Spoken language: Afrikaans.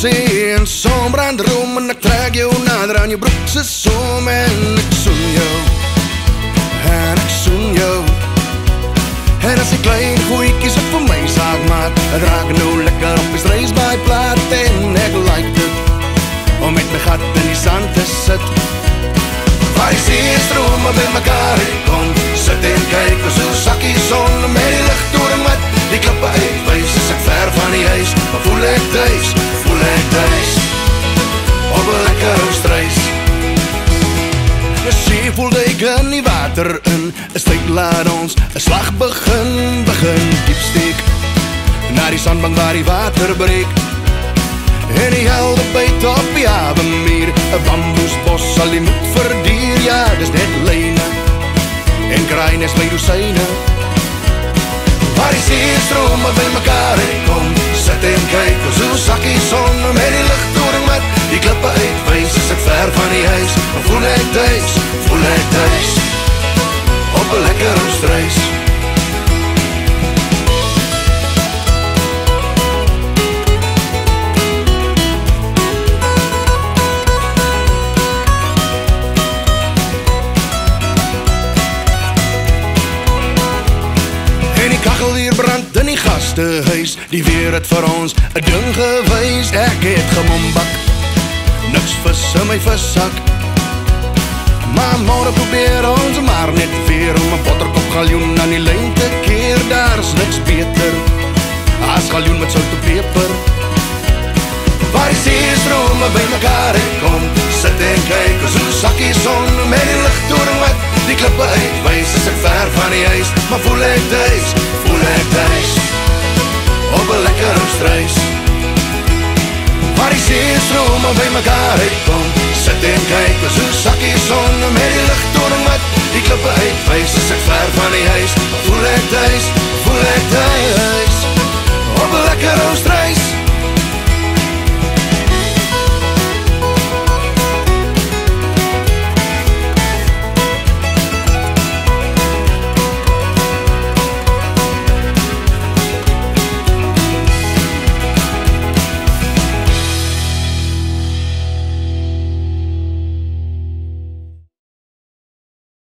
see en sonbrand room en ek trek jou nader aan jou broek se som en ek soen jou en ek soen jou. En as die klein goeikies wat vir my saak maak, het raak nou lekker op die Struisbaaiplaat en ek like dit om met my gat in die sand te sit. Waar die seestrome by mekaar kom, sit en kyk hoe so sakkie son met die licht door en wat die klippe uitwys, is ek ver van die huis, maar voel ek thuis op 'n lekker Struis. Die see voel dyk in die water in, is tyd laat ons 'n slag begin diepsteek na die sandbank waar die water breek. En die helde byt op die havenmuur, 'n bamboesbos sal die moed verduur, ja, dis net lyne en kraaies by dosyne. Waar die seestrome by mekaar kom, sit en kyk hoe so sakkie son met die licht door en wat die klippe uitwys, is ek ver van die huis, maar voel ek thuis op 'n lekker Struis. Kachel weer brand in die gastehuis, die weer het vir ons 'n ding gewys, ek het gemombak, niks vis in my vissak, maar môre probeer ons maar net weer om 'n botterkop galjoen aan die lyn te keer, daar is niks beter as galjoen met sout en peper. Waar die seestrome by mekaar kom, sit en kyk hoe so sakkie son met die licht door en wat die klippe uitwys, is ek ver van die huis, maar voel ek thuis op 'n lekker Struis. Waar die seestrome by mekaar kom, sit en kyk hoe so sakkie son met die licht door en wat die klippe uitwys, is ek ver van die huis, maar voel ek thuis